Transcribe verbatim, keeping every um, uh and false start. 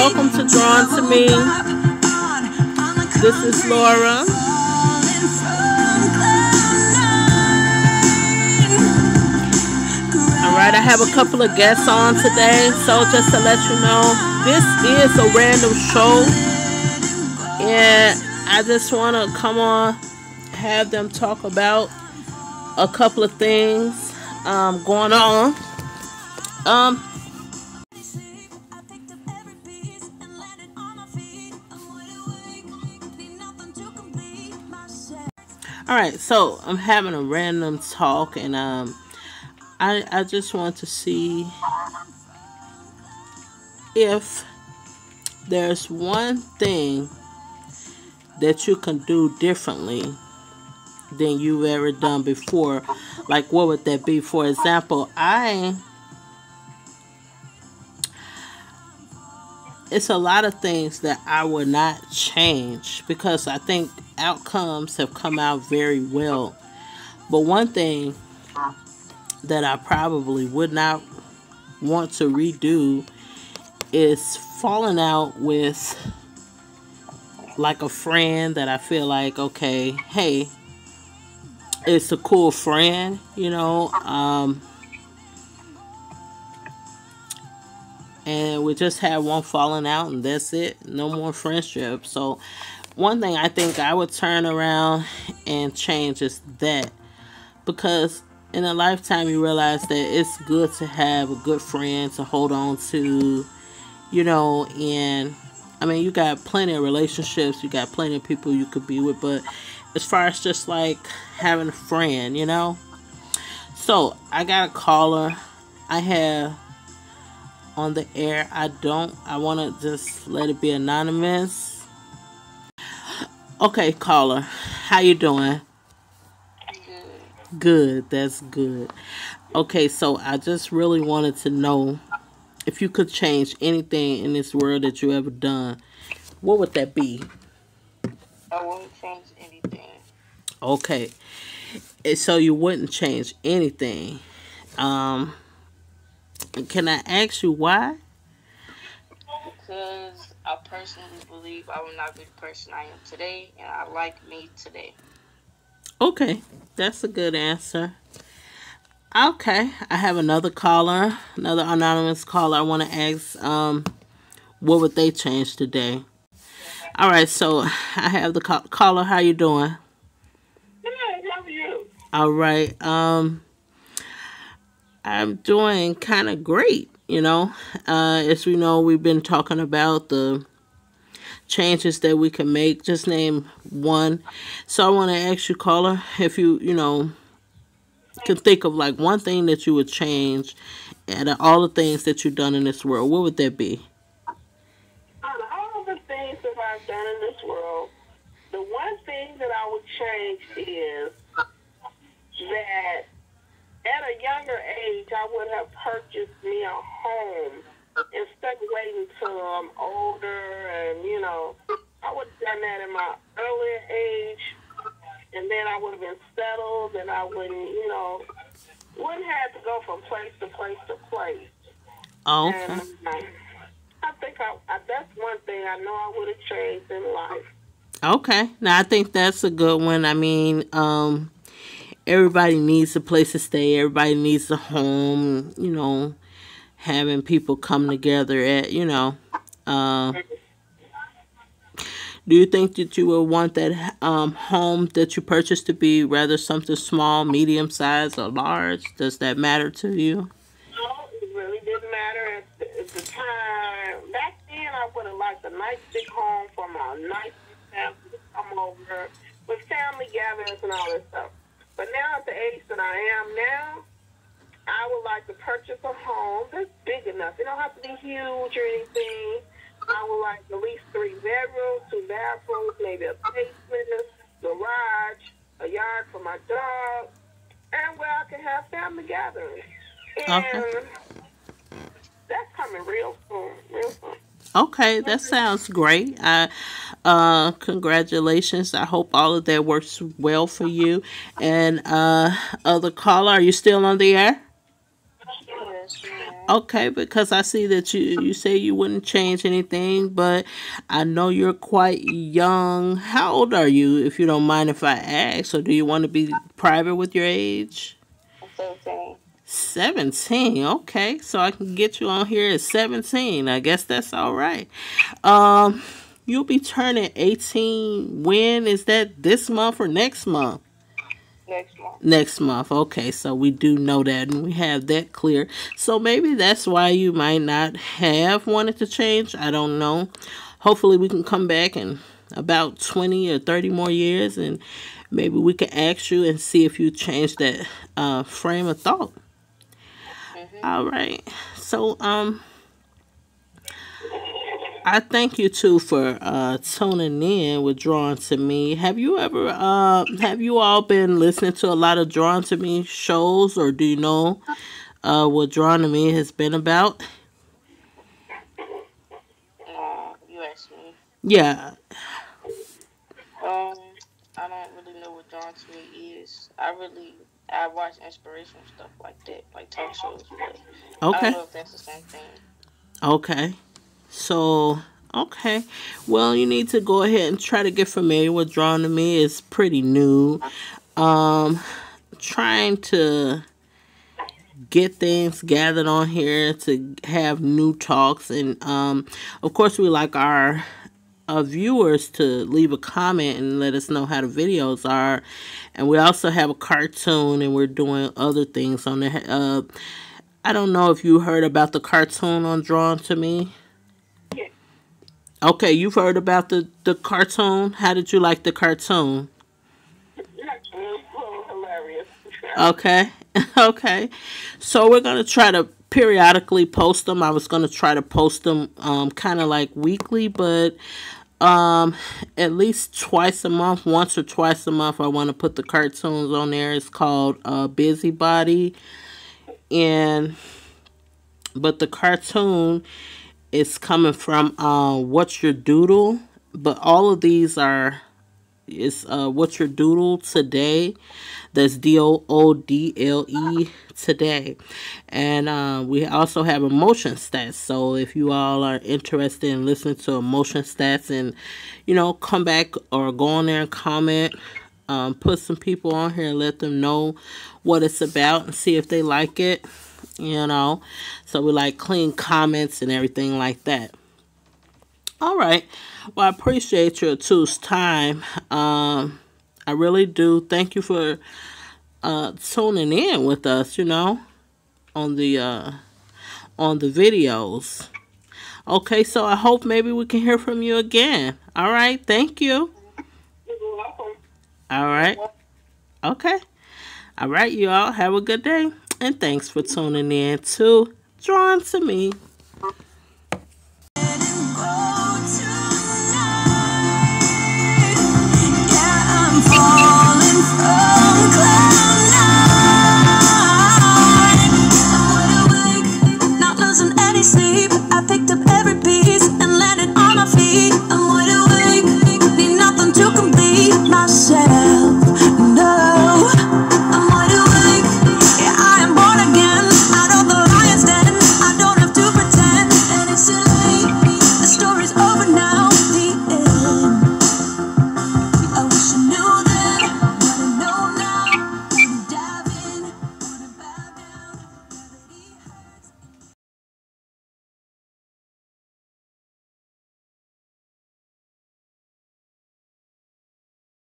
welcome to Drawn to Me. This is Laura. Alright, I have a couple of guests on today. So just to let you know, this is a random show. And I just want to come on, have them talk about a couple of things um, going on. Um, all right, so I'm having a random talk, and um, I I just want to see if there's one thing that you can do differently than you've ever done before. Like, what would that be? For example, I it's a lot of things that I would not change because I think outcomes have come out very well. But one thing that I probably would not want to redo is falling out with like a friend that I feel like, okay, hey, it's a cool friend, you know, um, and we just had one falling out and that's it. No more friendship. So one thing I think I would turn around and change is that, because in a lifetime you realize that it's good to have a good friend to hold on to, you know, and I mean, you got plenty of relationships, you got plenty of people you could be with, but as far as just like having a friend, you know. So I got a caller I have on the air. I don't, I want to just let it be anonymous. Okay, caller, how you doing? Good. Good, that's good. Okay, so I just really wanted to know if you could change anything in this world that you ever done, what would that be? I wouldn't change anything. Okay, so you wouldn't change anything. Um, can I ask you why? Because I personally believe I will not be the person I am today, and I like me today. Okay, that's a good answer. Okay, I have another caller, another anonymous caller. I want to ask, um, what would they change today? All right, so I have the ca- caller. How you doing? Good. How are you? All right. Um, I'm doing kind of great. You know, uh, as we know, we've been talking about the changes that we can make. Just name one. So I want to ask you, caller, if you, you know, can think of like one thing that you would change out of all the things that you've done in this world, what would that be? Out of all the things that I've done in this world, the one thing that I would change is that at a younger age, I would have purchased me a home instead of waiting till I'm older, and, you know, I would have done that in my earlier age, and then I would have been settled, and I wouldn't, you know, wouldn't have to go from place to place to place. Oh, okay. And um, I think I, I, that's one thing I know I would have changed in life. Okay. Now, I think that's a good one. I mean, um, everybody needs a place to stay. Everybody needs a home, you know, having people come together at, you know, uh, do you think that you would want that um, home that you purchased to be rather something small, medium size, or large? Does that matter to you? No, it really didn't matter at the, at the time. Back then, I would have liked a nice big home for my nice family to come over with family gatherings and all that stuff. But now at the age that I am now, I would like to purchase a home that's big enough. It don't have to be huge or anything. I would like at least three bedrooms, two bathrooms, maybe a basement, garage, a yard for my dog, and where I can have family gatherings. And Okay. that's coming real soon, real soon. Okay, that sounds great. I, uh, congratulations. I hope all of that works well for you. And uh, other caller, are you still on the air? Yes, ma'am. Okay, because I see that you you say you wouldn't change anything, but I know you're quite young. How old are you, if you don't mind if I ask? Or do you want to be private with your age? I'm seventeen. seventeen. Okay, so I can get you on here at seventeen. I guess that's all right. Um, you'll be turning eighteen. When is that? This month or next month? Next month. Next month. Okay, so we do know that and we have that clear. So maybe that's why you might not have wanted to change. I don't know. Hopefully we can come back in about twenty or thirty more years and maybe we can ask you and see if you change that uh, frame of thought. Mm-hmm. All right. So, um, I thank you too for uh, tuning in with Drawn to Me. Have you ever, uh, have you all been listening to a lot of Drawn to Me shows, or do you know uh, what Drawn to Me has been about? Uh, you asked me. Yeah. Um, I don't really know what Drawn to Me is. I really, I watch inspirational stuff like that, like talk shows, but I Okay. don't know if that's the same thing. Okay. So, okay. Well, you need to go ahead and try to get familiar with Drawn to Me. It's pretty new. Um, trying to get things gathered on here to have new talks. And, um, of course, we like our uh, viewers to leave a comment and let us know how the videos are. And we also have a cartoon and we're doing other things on there. Uh, I don't know if you heard about the cartoon on Drawn to Me. Okay, you've heard about the, the cartoon. How did you like the cartoon? Hilarious. Okay, okay. So we're going to try to periodically post them. I was going to try to post them um, kind of like weekly, but um, at least twice a month, once or twice a month, I want to put the cartoons on there. It's called uh, Busybody. And, but the cartoon is coming from uh, What's Your Doodle, but all of these are is uh, What's Your Doodle Today. That's D O O D L E Today. And uh, we also have emotion stats. So if you all are interested in listening to emotion stats and, you know, come back or go on there and comment, um, put some people on here and let them know what it's about and see if they like it. You know, so we like clean comments and everything like that. All right. Well, I appreciate your two's time. Um, I really do. Thank you for uh, tuning in with us, you know, on the uh, on the videos. Okay, so I hope maybe we can hear from you again. All right. Thank you. You're welcome. All right. Okay. All right, you all. Have a good day. And thanks for tuning in to Drawn to Me.